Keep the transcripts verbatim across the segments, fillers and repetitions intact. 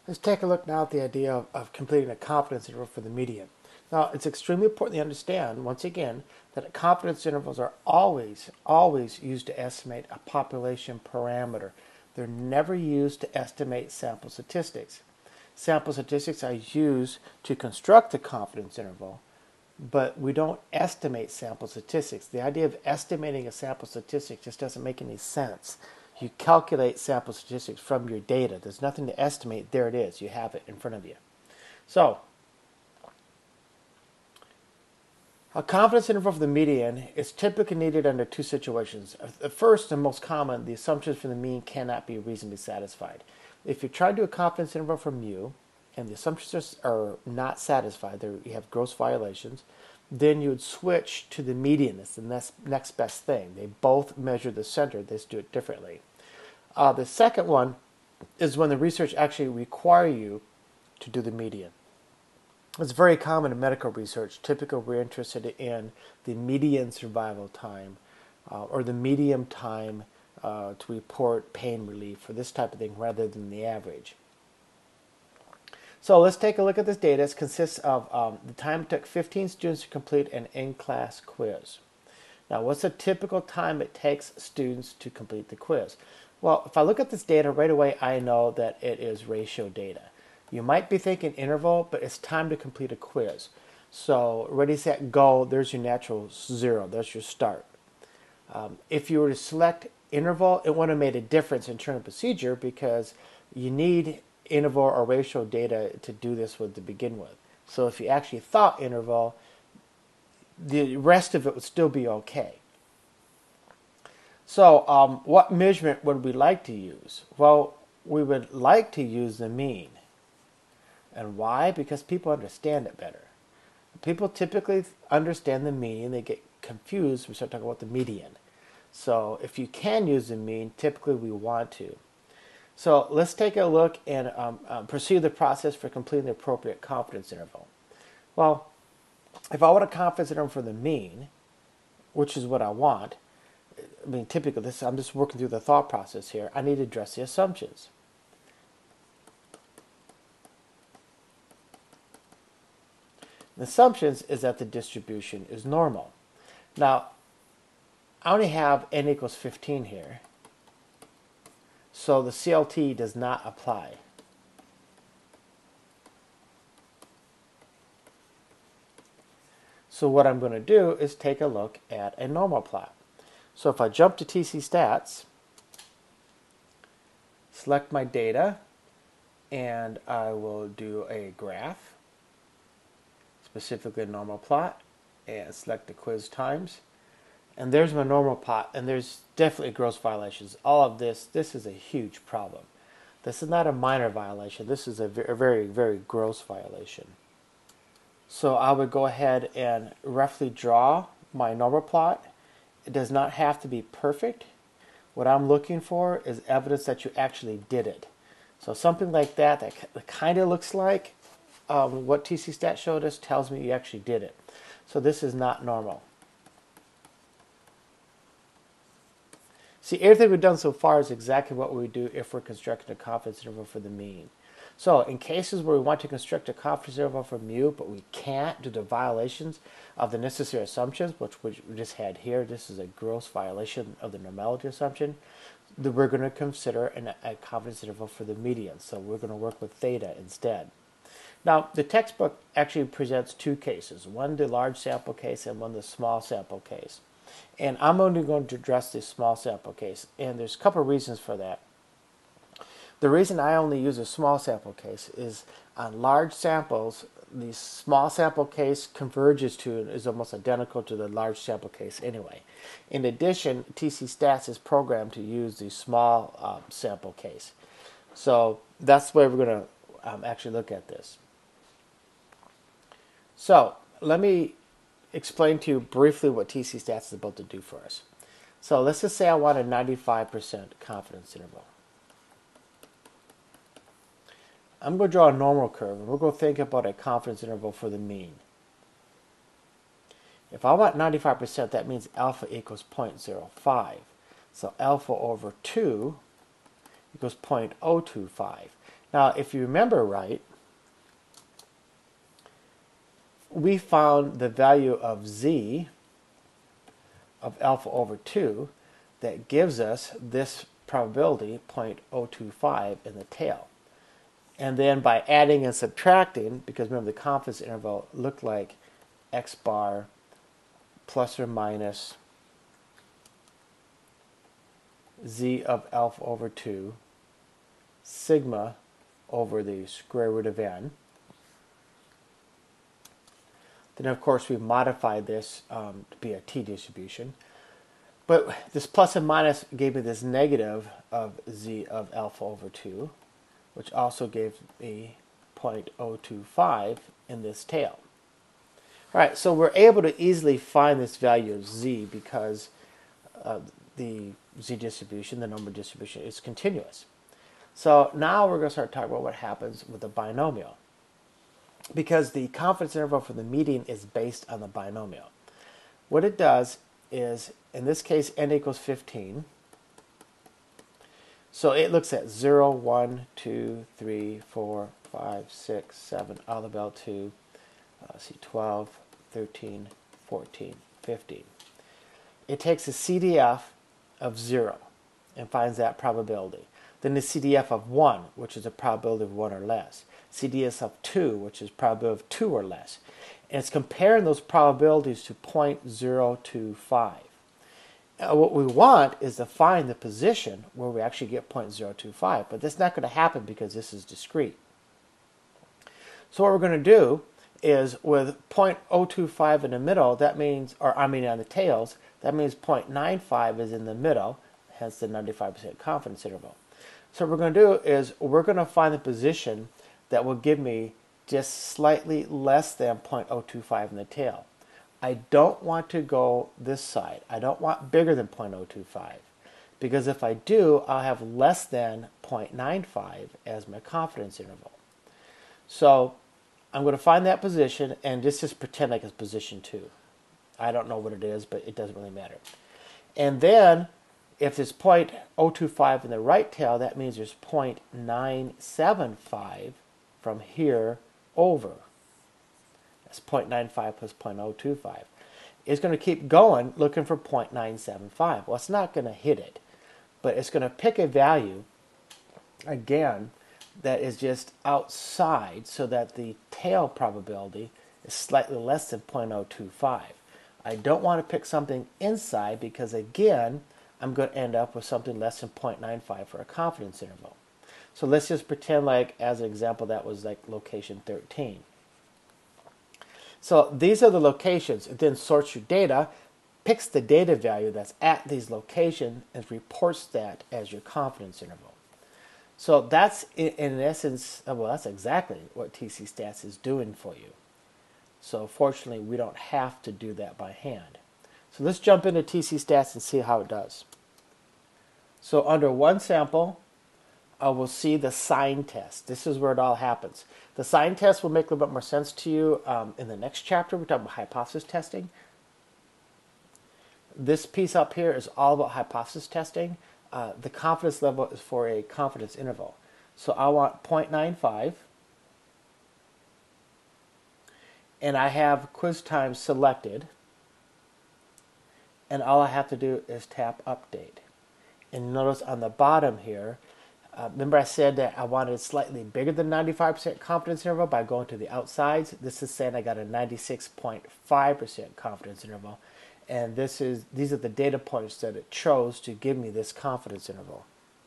Let's take a look now at the idea of, of completing a confidence interval for the median. Now, it's extremely important to understand, once again, that confidence intervals are always, always used to estimate a population parameter. They're never used to estimate sample statistics. Sample statistics are used to construct the confidence interval, but we don't estimate sample statistics. The idea of estimating a sample statistic just doesn't make any sense. You calculate sample statistics from your data. There's nothing to estimate. There it is. You have it in front of you. So, a confidence interval for the median is typically needed under two situations. The first and most common, the assumptions for the mean cannot be reasonably satisfied. If you try to do a confidence interval for mu, and the assumptions are not satisfied, you have gross violations, then you would switch to the median. It's the next, next best thing. They both measure the center. They just do it differently. Uh, the second one is when the research actually require you to do the median. It's very common in medical research. Typically, we're interested in the median survival time uh, or the median time uh, to report pain relief for this type of thing rather than the average. So let's take a look at this data. It consists of um, the time it took fifteen students to complete an in-class quiz. Now, what's the typical time it takes students to complete the quiz? Well, if I look at this data right away, I know that it is ratio data. You might be thinking interval, but it's time to complete a quiz. So ready, set, go, there's your natural zero. That's your start. Um, if you were to select interval, it wouldn't have made a difference in terms of procedure because you need interval or ratio data to do this with to begin with. So if you actually thought interval, the rest of it would still be okay. So um, what measurement would we like to use? Well, we would like to use the mean. And why? Because people understand it better. People typically understand the mean and they get confused when we start talking about the median. So if you can use the mean, typically we want to. So let's take a look and um, um, pursue the process for completing the appropriate confidence interval. Well, if I want a confidence interval for the mean, which is what I want, I mean, typically, this I'm just working through the thought process here. I need to address the assumptions. The assumptions is that the distribution is normal. Now, I only have n equals fifteen here, so the C L T does not apply. So what I'm going to do is take a look at a normal plot. So if I jump to T C Stats, select my data, and I will do a graph, specifically a normal plot, and select the quiz times. And there's my normal plot, and there's definitely gross violations. All of this, this is a huge problem. This is not a minor violation. This is a very, very, very gross violation. So I would go ahead and roughly draw my normal plot. It does not have to be perfect. What I'm looking for is evidence that you actually did it. So something like that, that kind of looks like um, what T C Stat showed us, tells me you actually did it. So this is not normal. See, everything we've done so far is exactly what we would do if we're constructing a confidence interval for the mean. So in cases where we want to construct a confidence interval for mu, but we can't due to violations of the necessary assumptions, which we just had here, this is a gross violation of the normality assumption, then we're going to consider an, a confidence interval for the median. So we're going to work with theta instead. Now, the textbook actually presents two cases, one the large sample case and one the small sample case. And I'm only going to address the small sample case, and there's a couple of reasons for that. The reason I only use a small sample case is on large samples, the small sample case converges to, is almost identical to the large sample case anyway. In addition, T C Stats is programmed to use the small um, sample case. So that's the way we're going to um, actually look at this. So let me explain to you briefly what T C Stats is about to do for us. So let's just say I want a ninety-five percent confidence interval. I'm going to draw a normal curve, and we're going to think about a confidence interval for the mean. If I want ninety-five percent, that means alpha equals zero point zero five. So alpha over two equals zero point zero two five. Now, if you remember right, we found the value of z of alpha over two that gives us this probability zero point zero two five in the tail. And then by adding and subtracting, because remember the confidence interval looked like x bar plus or minus z of alpha over two sigma over the square root of n. Then of course we modified this um, to be a t-distribution. But this plus and minus gave me this negative of z of alpha over two, which also gave me zero point zero two five in this tail. All right, so we're able to easily find this value of z because uh, the z distribution, the number distribution, is continuous. So now we're going to start talking about what happens with the binomial. Because the confidence interval for the median is based on the binomial. What it does is, in this case, n equals fifteen. So it looks at zero, one, two, three, four, five, six, seven, all the way up to uh, see, twelve, thirteen, fourteen, fifteen. It takes a C D F of zero and finds that probability. Then the C D F of one, which is a probability of one or less. C D F of two, which is probability of two or less. And it's comparing those probabilities to zero point zero two five. Now, what we want is to find the position where we actually get zero point zero two five, but that's not going to happen because this is discrete. So what we're going to do is with zero point zero two five in the middle, that means, or I mean on the tails, that means zero point nine five is in the middle, hence the ninety-five percent confidence interval. So what we're going to do is we're going to find the position that will give me just slightly less than zero point zero two five in the tail. I don't want to go this side. I don't want bigger than zero point zero two five because if I do, I'll have less than zero point nine five as my confidence interval. So I'm going to find that position and just, just pretend like it's position two. I don't know what it is, but it doesn't really matter. And then if there's zero point zero two five in the right tail, that means there's zero point nine seven five from here over. That's zero point nine five plus zero point zero two five. It's going to keep going looking for zero point nine seven five. Well, it's not going to hit it, but it's going to pick a value, again, that is just outside so that the tail probability is slightly less than zero point zero two five. I don't want to pick something inside because, again, I'm going to end up with something less than zero point nine five for a confidence interval. So let's just pretend like, as an example, that was like location thirteen. So these are the locations. It then sorts your data, picks the data value that's at these locations, and reports that as your confidence interval. So that's, in, in essence, well, that's exactly what T C Stats is doing for you. So fortunately, we don't have to do that by hand. So let's jump into T C Stats and see how it does. So under one sample, uh, we'll see the sign test. This is where it all happens. The sign test will make a little bit more sense to you um, in the next chapter. We're talking about hypothesis testing. This piece up here is all about hypothesis testing. Uh, the confidence level is for a confidence interval. So I want zero point nine five. And I have quiz time selected. And all I have to do is tap update. And notice on the bottom here, uh, remember I said that I wanted slightly bigger than ninety-five percent confidence interval by going to the outsides. This is saying I got a ninety-six point five percent confidence interval. And this is these are the data points that it chose to give me this confidence interval.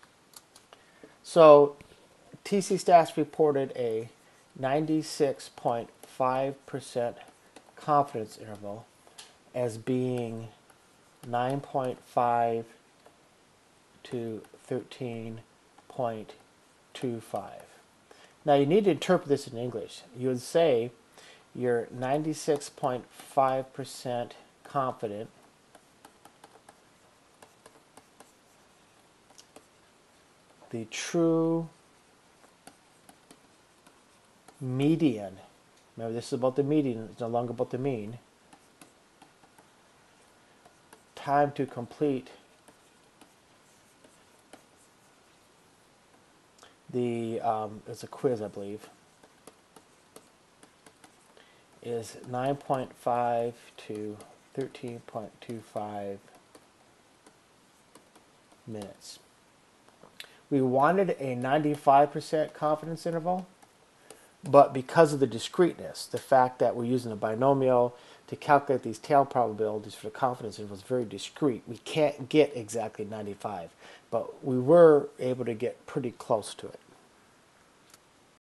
So T C Stats reported a ninety-six point five percent confidence interval as being nine point five to thirteen point two five. Now you need to interpret this in English. You would say you're ninety-six point five percent confident the true median, remember this is about the median, it's no longer about the mean, time to complete the, um, it's a quiz, I believe, is nine point five to thirteen point two five minutes. We wanted a ninety-five percent confidence interval, but because of the discreteness, the fact that we're using a binomial to calculate these tail probabilities for the confidence interval is very discrete. We can't get exactly ninety-five, but we were able to get pretty close to it.